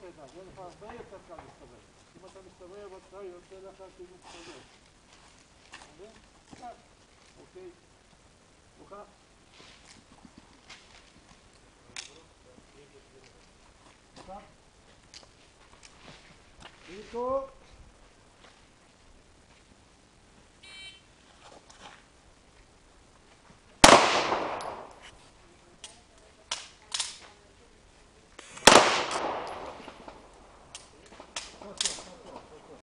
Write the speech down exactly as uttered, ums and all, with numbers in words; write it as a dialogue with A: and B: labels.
A: כדאי, יהיה לך הרבה יותר קל להסתובב. אם אתה מסתובב, אתה יוצא לך כאילו מסתובב. מבין? כך. אוקיי. מוכח? מוכח? איתו